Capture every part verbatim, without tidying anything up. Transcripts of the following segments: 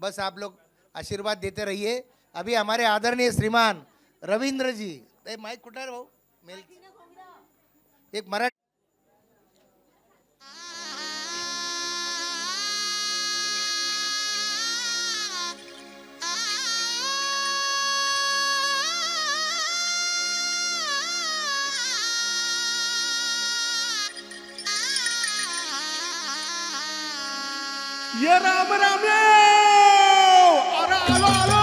बस आप लोग आशीर्वाद देते रहिए। अभी हमारे आदरणीय श्रीमान रवींद्र जी, माइक कुठे आहे भाऊ? मेल एक मराठी ये राम राम ये अरे आलो आलो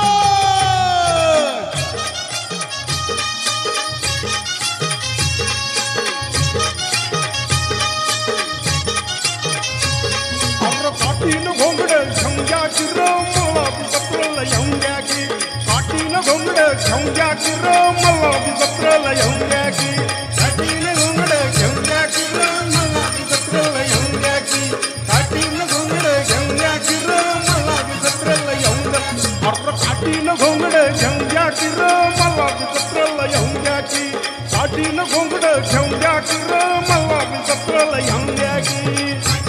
अरे काटीन घोंगडे झंग्या की मला पत्रला येऊन द्या की काटीन घोंगडे झंग्या की मला पत्रला येऊन द्या की काटीन घोंगडे झंग्या की मला पत्रला येऊन द्या की काटीन घोंगडे झंग्या की मला पत्रला येऊन द्या अरे काटीन घोंगडे झंग्या की मला पत्रला येऊन द्या की काटीन घोंगडे झंग्या की मला पत्रला येऊन द्या की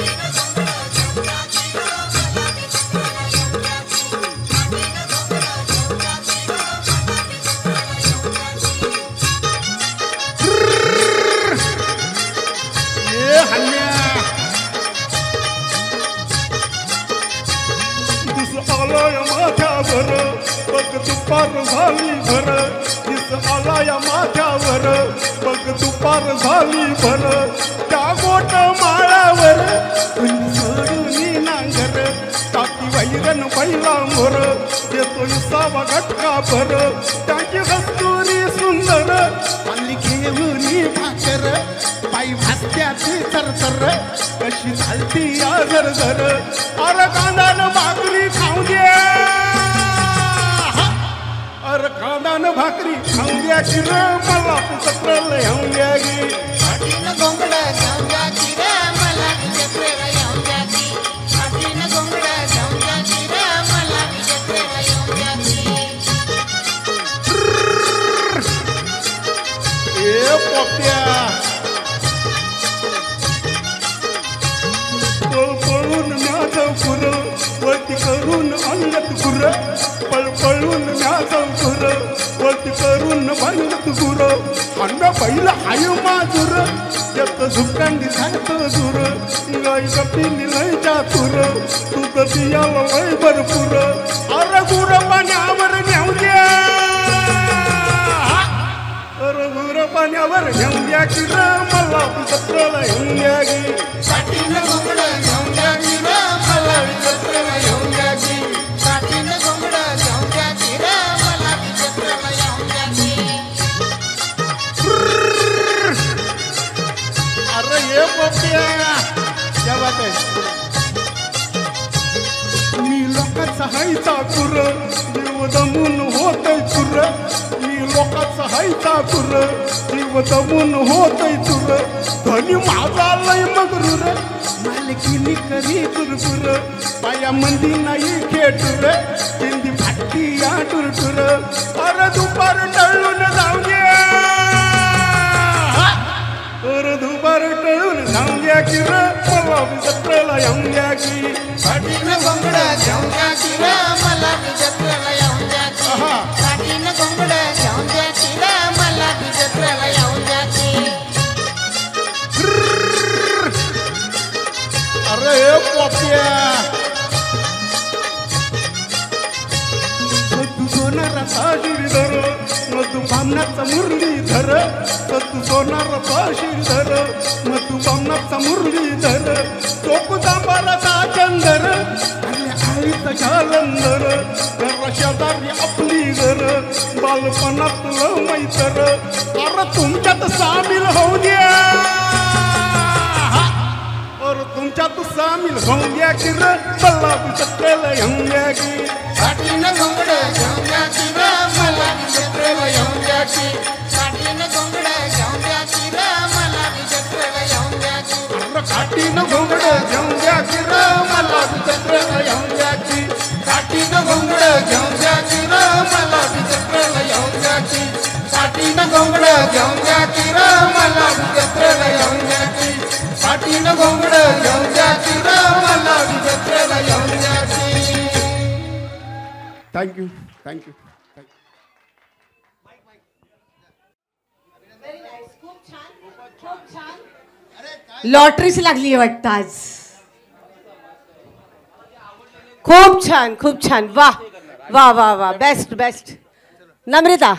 बघ दुपार झाली भर दिस आलाया माझ्यावर बघ दुपार झाली भर त्या गोट माळावर सोडून नांगर टाकी वैरण बैला मोर येतो सावा घटका भर त्याची हस्तुरी सुंदर आणि घेऊन भाकर पायी भासत्याची सरसर कशी चालती या झरझर अरे कांदान भाकरी खाऊ दे अरे कांदान भाकरी खाऊ द्या की रे मला पत्रला येऊन द्या की काटीन घोंगडा घेऊन द्या की रे मला पत्रला येऊन द्या की काटीन घोंगडा घेऊन द्या की रे मला पत्रला येऊन द्या की ए पोप्या पळपळून माझं खुर वरती करून अंगत खुर पळपळून माझं खुर वरती करून अंगत खुर अन्न बैल आय माजूर येत झुकांडी सांगतो दूर गाई कपिली लय चातुर तू कधी याला लय भरपूर अरे गुर पाण्यावर नेऊ द्या अरे गुर पाण्यावर घेऊन द्या की रे मला पत्रला येऊन द्या की काटीन घोंगडा घेऊन द्या की रे मला पत्रला येऊन द्या की काटीन घोंगडा घेऊन द्या की रे मला पत्रला येऊन द्या की अरे ये पोप्या क्या बात है मी लोकांचा हायचा खुर जीव दमून होतय चुर मी लोकांचा हायचा खुर जीव दमून होतय चुर धनी माझा लय मगरूर मालकीनी करी कुरकुर पाया मंदी नाही खेटूर तिंदी फाटकी या टुरटुर अरे दुपार टळून जाऊ दे अरे दुपार टळून जाऊ द्या की रे मला पत्रला येऊन द्या की काटीन घोंगडा घेऊन द्या की रे मला पत्रला येऊन द्या की काटीन घोंगडा घेऊन द्या की रे मला पत्रला येऊन द्या की अरे हे पोप्या तू सोनारा साजीर धर मग तू बामणाचा मुरली धर तू सोनारा साजीर धर मग तू बामणाचा मुरली धर चोक जांबाराचा चंदर आणि आईचा जालंधर घर शेजारी आपली घर बालपणातलं मैतर अरे तुमच्यात सामील होऊ द्या अरे तुमच्यात सामील होऊन द्या की रे मला पत्रला येऊन द्या की काटीन घोंगडा घेऊन द्या की रे मला पत्रला येऊन द्या की काटीन घोंगडा घेऊन द्या की रे मला पत्रला येऊन द्या की अरे काटीन घोंगडे घेऊन द्या की रे मला पत्रला येऊन द्या की काटीन घोंगडा घेऊन द्या की रे मला पत्रला येऊन द्या की काटीन घोंगडा घेऊन द्या की रे मला पत्रला येऊन द्या की काटीन घोंगडा घेऊन द्या की रे मला पत्रला येऊन द्या की थँक्यू थँक्यू लॉटरीच लागली आहे वाटतं आज. खूप छान खूप छान. वा वा वा वा best best. Namrata.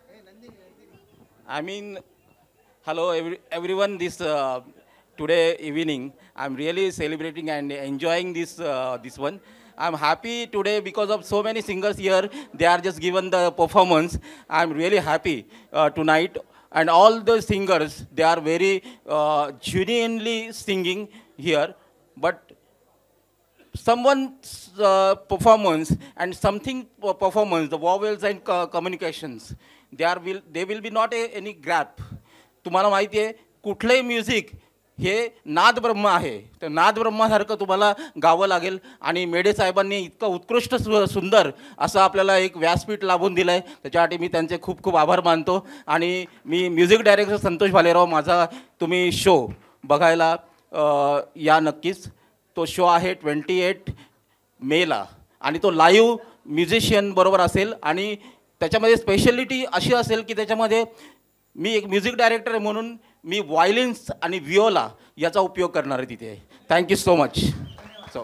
I mean, hello every, everyone. This uh, today evening, I'm really celebrating and enjoying this uh, this one. I'm happy today because of so many singers here. They are just given the performance. I'm really happy uh, tonight. And all the singers, they are very uh, genuinely singing here. But someone's uh, performance and something performance, the vowels and co communications, they are will they will be not a, any gap. तुम्हाला माहिती आहे कुठलंही music हे नाद ब्रह्म आहे. तर नाद ब्रह्मासारखं तुम्हाला गावं लागेल. आणि मेढे साहेबांनी इतकं उत्कृष्ट सु सुंदर असं आपल्याला एक व्यासपीठ लाभून दिलं आहे. त्याच्यासाठी मी त्यांचे खूप खूप आभार मानतो. आणि मी म्युझिक डायरेक्टर संतोष भालेराव, माझा तुम्ही शो बघायला या नक्कीच. तो शो आहे ट्वेंटी एट मेला आणि तो लाईव्ह म्युझिशियन बरोबर असेल. आणि त्याच्यामध्ये स्पेशलिटी अशी असेल की त्याच्यामध्ये मी एक म्युझिक डायरेक्टर म्हणून मी व्हायलिन्स आणि व्हिओला याचा उपयोग करणार आहे तिथे. Thank you so much. So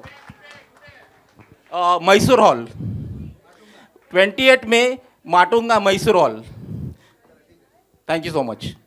Mysore hall twenty eight May Matunga Mysore hall. Thank you so much.